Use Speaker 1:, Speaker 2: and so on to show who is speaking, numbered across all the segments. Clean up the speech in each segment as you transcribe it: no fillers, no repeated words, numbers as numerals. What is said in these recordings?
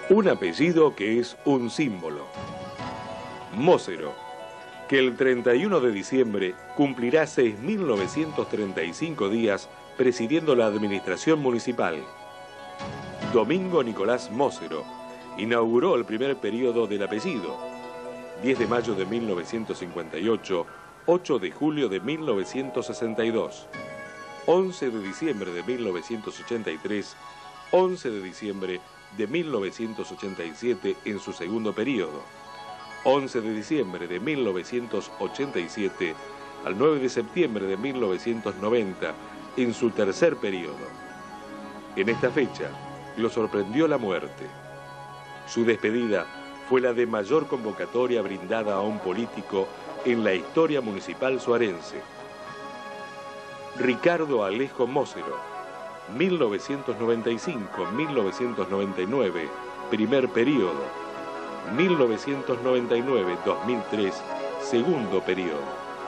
Speaker 1: Un apellido que es un símbolo. Mósero, que el 31 de diciembre cumplirá 6.935 días presidiendo la administración municipal. Domingo Nicolás Mósero inauguró el primer periodo del apellido. 10 de mayo de 1958, 8 de julio de 1962, 11 de diciembre de 1983, 11 de diciembre de 1987 en su segundo periodo, 11 de diciembre de 1987 al 9 de septiembre de 1990 en su tercer periodo. En esta fecha lo sorprendió la muerte. Su despedida fue la de mayor convocatoria brindada a un político en la historia municipal suarense. Ricardo Alejo Mósero, 1995-1999, primer periodo, 1999-2003, segundo periodo.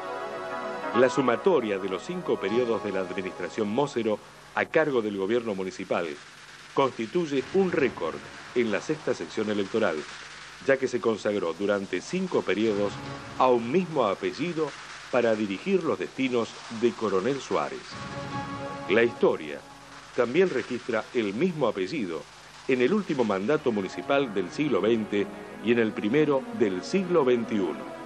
Speaker 1: La sumatoria de los 5 periodos de la administración Mósero a cargo del gobierno municipal constituye un récord en la sexta sección electoral, ya que se consagró durante 5 periodos a un mismo apellido para dirigir los destinos de Coronel Suárez. La historia también registra el mismo apellido en el último mandato municipal del siglo XX y en el primero del siglo XXI.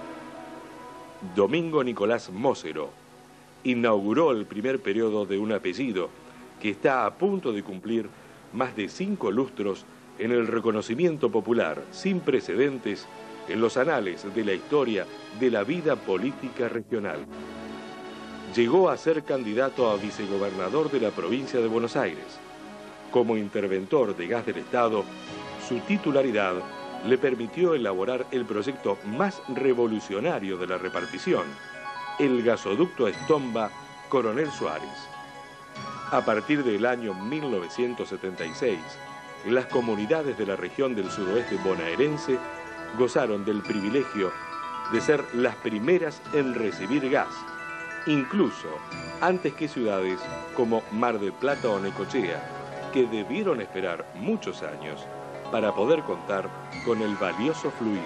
Speaker 1: Domingo Nicolás Mósero inauguró el primer periodo de un apellido que está a punto de cumplir más de 5 lustros en el reconocimiento popular sin precedentes en los anales de la historia de la vida política regional. Llegó a ser candidato a vicegobernador de la provincia de Buenos Aires. Como interventor de gas del Estado, su titularidad le permitió elaborar el proyecto más revolucionario de la repartición, el gasoducto Estomba Coronel Suárez. A partir del año 1976, las comunidades de la región del sudoeste bonaerense gozaron del privilegio de ser las primeras en recibir gas, incluso antes que ciudades como Mar del Plata o Necochea, que debieron esperar muchos años para poder contar con el valioso fluido.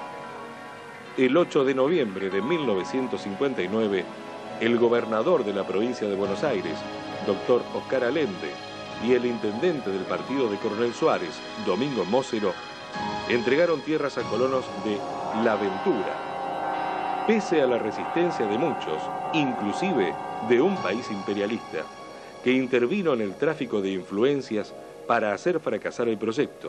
Speaker 1: El 8 de noviembre de 1959, el gobernador de la provincia de Buenos Aires, doctor Oscar Allende, y el intendente del partido de Coronel Suárez, Domingo Mósero, entregaron tierras a colonos de La Ventura, pese a la resistencia de muchos, inclusive de un país imperialista, que intervino en el tráfico de influencias para hacer fracasar el proyecto.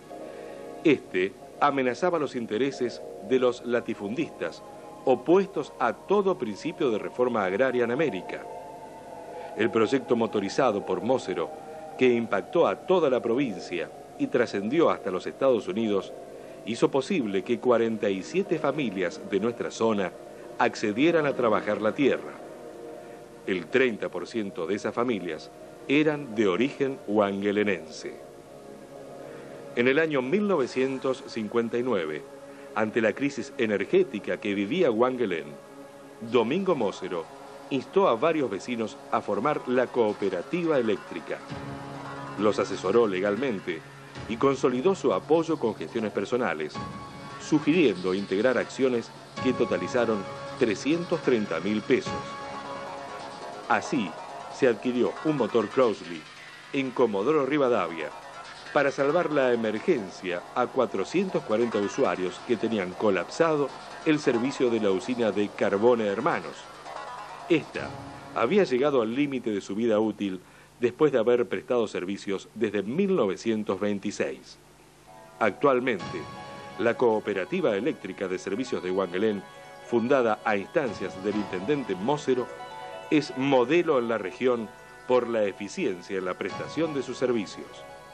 Speaker 1: Este amenazaba los intereses de los latifundistas, opuestos a todo principio de reforma agraria en América. El proyecto motorizado por Mósero, que impactó a toda la provincia y trascendió hasta los Estados Unidos, hizo posible que 47 familias de nuestra zona accedieran a trabajar la tierra. El 30% de esas familias eran de origen huanguelenense. En el año 1959, ante la crisis energética que vivía Huanguelén, Domingo Mósero instó a varios vecinos a formar la cooperativa eléctrica. Los asesoró legalmente y consolidó su apoyo con gestiones personales, sugiriendo integrar acciones que totalizaron 330.000 pesos. Así se adquirió un motor Crossley en Comodoro Rivadavia para salvar la emergencia a 440 usuarios que tenían colapsado el servicio de la usina de Carbone Hermanos. Esta había llegado al límite de su vida útil después de haber prestado servicios desde 1926. Actualmente, la Cooperativa Eléctrica de Servicios de Huanguelén, fundada a instancias del intendente Mósero, es modelo en la región por la eficiencia en la prestación de sus servicios.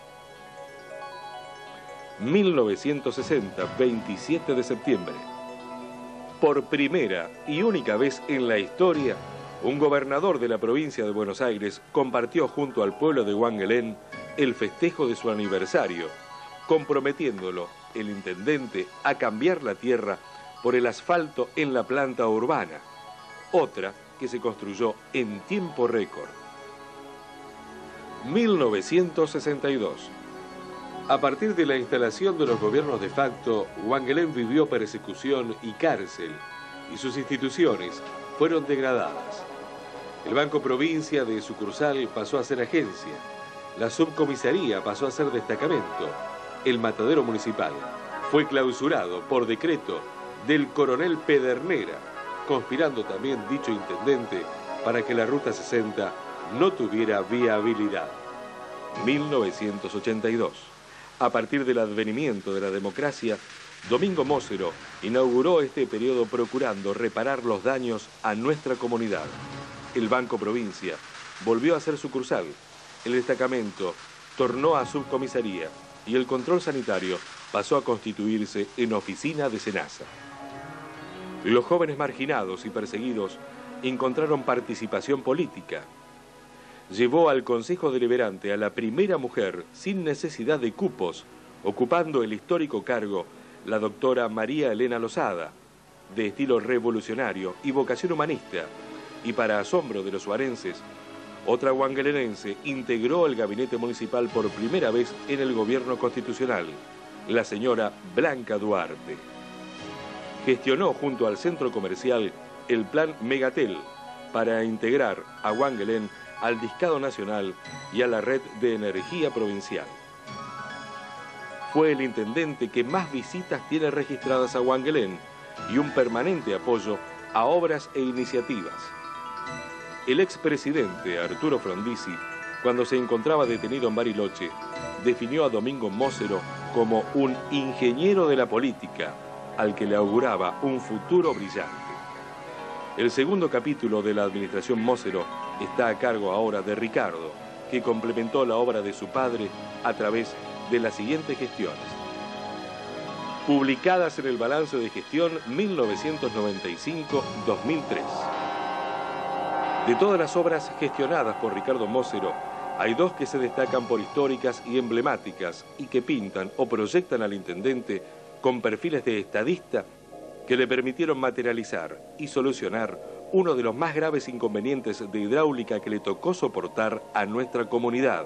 Speaker 1: 1960, 27 de septiembre. Por primera y única vez en la historia, un gobernador de la provincia de Buenos Aires compartió junto al pueblo de Huanguelén el festejo de su aniversario, comprometiéndolo, el intendente, a cambiar la tierra por el asfalto en la planta urbana, otra que se construyó en tiempo récord. 1962. A partir de la instalación de los gobiernos de facto, Wangelén vivió persecución y cárcel, y sus instituciones fueron degradadas. El Banco Provincia de sucursal pasó a ser agencia, la subcomisaría pasó a ser destacamento, el matadero municipal fue clausurado por decreto del coronel Pedernera, conspirando también dicho intendente para que la Ruta 60 no tuviera viabilidad. 1982. A partir del advenimiento de la democracia, Domingo Mócero inauguró este periodo procurando reparar los daños a nuestra comunidad. El Banco Provincia volvió a ser sucursal, el destacamento tornó a subcomisaría y el control sanitario pasó a constituirse en oficina de SENASA. Los jóvenes marginados y perseguidos encontraron participación política. Llevó al Consejo Deliberante a la primera mujer sin necesidad de cupos, ocupando el histórico cargo la doctora María Elena Lozada, de estilo revolucionario y vocación humanista, y para asombro de los suarenses, otra wangelenense integró el gabinete municipal por primera vez en el gobierno constitucional, la señora Blanca Duarte. Gestionó junto al centro comercial el plan Megatel para integrar a Wangelén al Discado Nacional y a la red de energía provincial. Fue el intendente que más visitas tiene registradas a Wangelén y un permanente apoyo a obras e iniciativas. El expresidente Arturo Frondizi, cuando se encontraba detenido en Bariloche, definió a Domingo Mócero como un ingeniero de la política, al que le auguraba un futuro brillante. El segundo capítulo de la administración Mócero está a cargo ahora de Ricardo, que complementó la obra de su padre a través de las siguientes gestiones. Publicadas en el balance de gestión 1995-2003. De todas las obras gestionadas por Ricardo Mócero, hay dos que se destacan por históricas y emblemáticas y que pintan o proyectan al intendente con perfiles de estadista que le permitieron materializar y solucionar uno de los más graves inconvenientes de hidráulica que le tocó soportar a nuestra comunidad.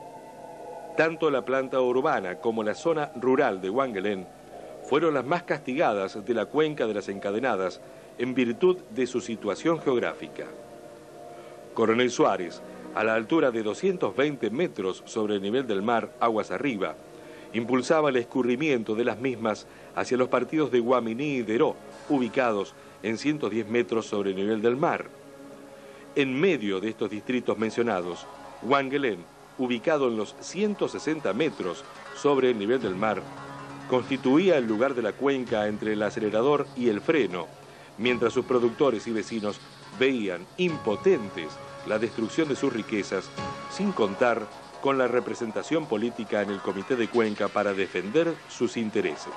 Speaker 1: Tanto la planta urbana como la zona rural de Wangelén fueron las más castigadas de la cuenca de las Encadenadas en virtud de su situación geográfica. Coronel Suárez, a la altura de 220 metros sobre el nivel del mar, aguas arriba, impulsaba el escurrimiento de las mismas hacia los partidos de Guaminí y Deró, ubicados en 110 metros sobre el nivel del mar. En medio de estos distritos mencionados, Wangelén, ubicado en los 160 metros sobre el nivel del mar, constituía el lugar de la cuenca entre el acelerador y el freno, mientras sus productores y vecinos veían impotentes la destrucción de sus riquezas, sin contar con la representación política en el Comité de Cuenca para defender sus intereses.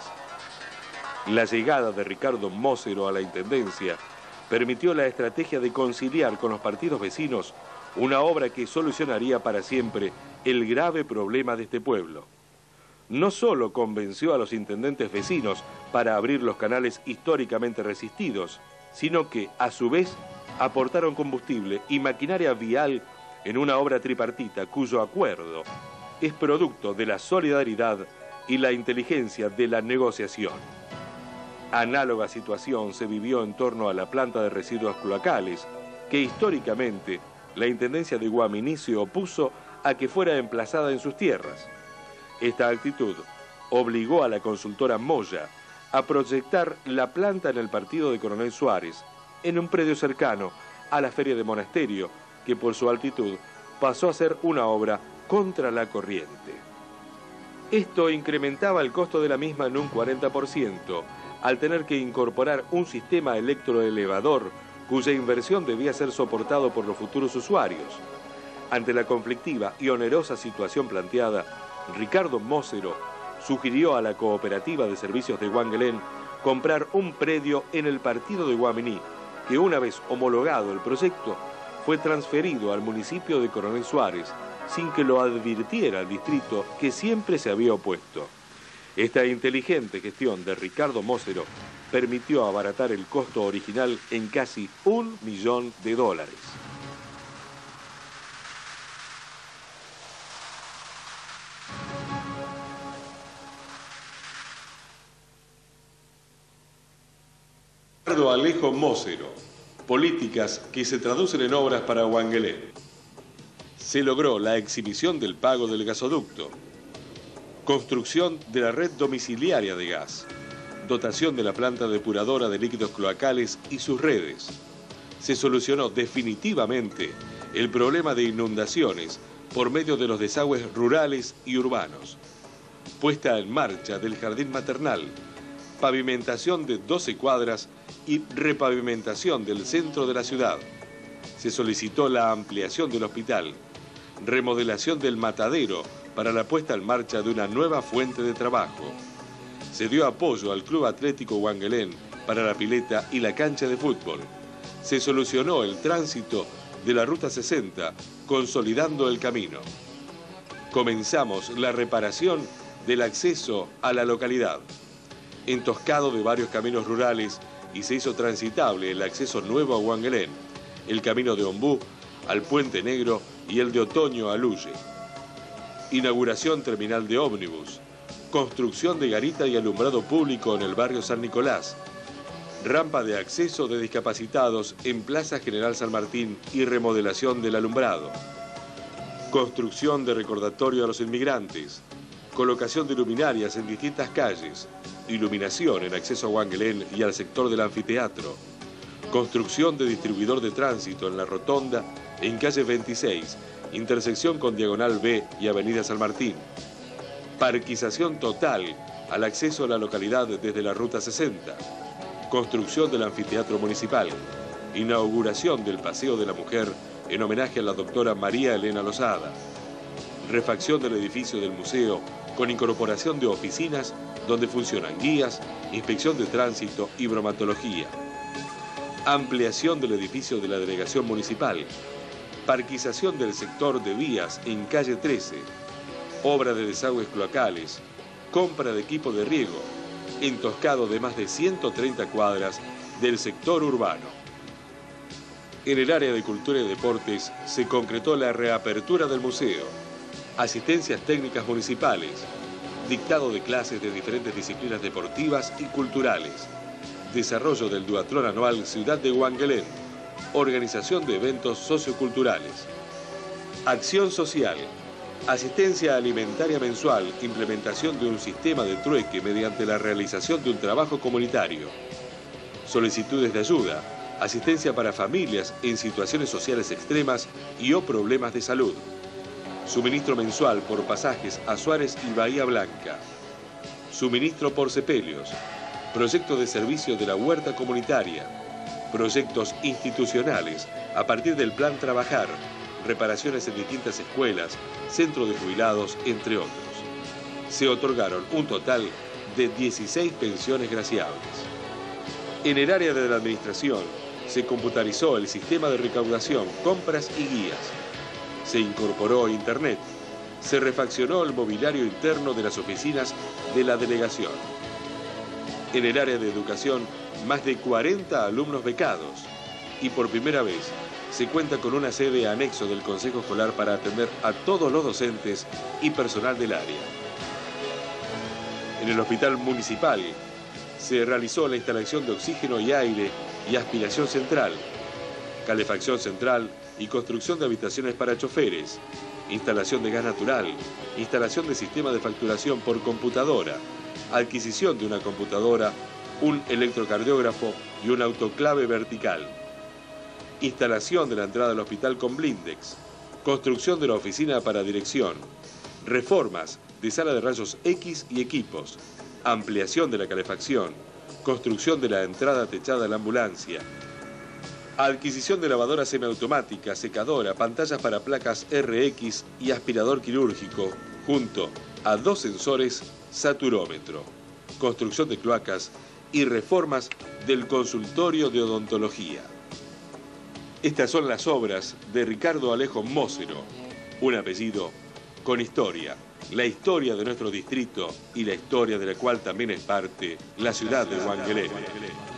Speaker 1: La llegada de Ricardo Mócero a la Intendencia permitió la estrategia de conciliar con los partidos vecinos una obra que solucionaría para siempre el grave problema de este pueblo. No solo convenció a los intendentes vecinos para abrir los canales históricamente resistidos, sino que, a su vez, aportaron combustible y maquinaria vial en una obra tripartita cuyo acuerdo es producto de la solidaridad y la inteligencia de la negociación. Análoga situación se vivió en torno a la planta de residuos cloacales, que históricamente la Intendencia de Guaminí se opuso a que fuera emplazada en sus tierras. Esta actitud obligó a la consultora Moya a proyectar la planta en el partido de Coronel Suárez, en un predio cercano a la Feria de Monasterio, que por su altitud pasó a ser una obra contra la corriente. Esto incrementaba el costo de la misma en un 40%, al tener que incorporar un sistema electroelevador cuya inversión debía ser soportado por los futuros usuarios. Ante la conflictiva y onerosa situación planteada, Ricardo Mócero sugirió a la Cooperativa de Servicios de Wangelén comprar un predio en el partido de Guaminí, que una vez homologado el proyecto, fue transferido al municipio de Coronel Suárez, sin que lo advirtiera el distrito que siempre se había opuesto. Esta inteligente gestión de Ricardo Mócero permitió abaratar el costo original en casi $1 millón. Ricardo Alejo Mócero. Políticas que se traducen en obras para Huanguelén. Se logró la exhibición del pago del gasoducto. Construcción de la red domiciliaria de gas. Dotación de la planta depuradora de líquidos cloacales y sus redes. Se solucionó definitivamente el problema de inundaciones por medio de los desagües rurales y urbanos. Puesta en marcha del jardín maternal, pavimentación de 12 cuadras y repavimentación del centro de la ciudad. Se solicitó la ampliación del hospital, remodelación del matadero para la puesta en marcha de una nueva fuente de trabajo. Se dio apoyo al Club Atlético Huanguelén para la pileta y la cancha de fútbol. Se solucionó el tránsito de la Ruta 60, consolidando el camino. Comenzamos la reparación del acceso a la localidad. Entoscado de varios caminos rurales y se hizo transitable el acceso nuevo a Huanguelén, el camino de Ombú al Puente Negro y el de Otoño a Luye. Inauguración terminal de ómnibus, construcción de garita y alumbrado público en el barrio San Nicolás, rampa de acceso de discapacitados en Plaza General San Martín y remodelación del alumbrado, construcción de recordatorio a los inmigrantes, colocación de luminarias en distintas calles, iluminación en acceso a Huanguelén y al sector del anfiteatro, construcción de distribuidor de tránsito en la rotonda en calle 26, intersección con Diagonal B y Avenida San Martín, parquización total al acceso a la localidad desde la Ruta 60, construcción del anfiteatro municipal, inauguración del Paseo de la Mujer en homenaje a la doctora María Elena Lozada, refacción del edificio del museo con incorporación de oficinas donde funcionan guías, inspección de tránsito y bromatología, ampliación del edificio de la delegación municipal, parquización del sector de vías en calle 13, obra de desagües cloacales, compra de equipo de riego, entoscado de más de 130 cuadras del sector urbano. En el área de cultura y deportes se concretó la reapertura del museo, asistencias técnicas municipales, dictado de clases de diferentes disciplinas deportivas y culturales, desarrollo del duatlón anual Ciudad de Huanguelén, organización de eventos socioculturales, acción social, asistencia alimentaria mensual, implementación de un sistema de trueque mediante la realización de un trabajo comunitario, solicitudes de ayuda, asistencia para familias en situaciones sociales extremas y o problemas de salud, suministro mensual por pasajes a Suárez y Bahía Blanca, suministro por sepelios, proyecto de servicio de la huerta comunitaria, proyectos institucionales a partir del plan Trabajar, reparaciones en distintas escuelas, centro de jubilados, entre otros. Se otorgaron un total de 16 pensiones graciables. En el área de la administración se computarizó el sistema de recaudación, compras y guías. Se incorporó Internet. Se refaccionó el mobiliario interno de las oficinas de la delegación. En el área de educación, más de 40 alumnos becados. Y por primera vez, se cuenta con una sede anexo del Consejo Escolar para atender a todos los docentes y personal del área. En el hospital municipal se realizó la instalación de oxígeno y aire y aspiración central, calefacción central y construcción de habitaciones para choferes, instalación de gas natural, instalación de sistema de facturación por computadora, adquisición de una computadora, un electrocardiógrafo y un autoclave vertical, instalación de la entrada al hospital con blindex, construcción de la oficina para dirección, reformas de sala de rayos X y equipos, ampliación de la calefacción, construcción de la entrada techada a la ambulancia, adquisición de lavadora semiautomática, secadora, pantallas para placas RX y aspirador quirúrgico, junto a 2 sensores saturómetro, construcción de cloacas y reformas del consultorio de odontología. Estas son las obras de Ricardo Alejo Mócero, un apellido con historia, la historia de nuestro distrito y la historia de la cual también es parte la ciudad de Huanguelén.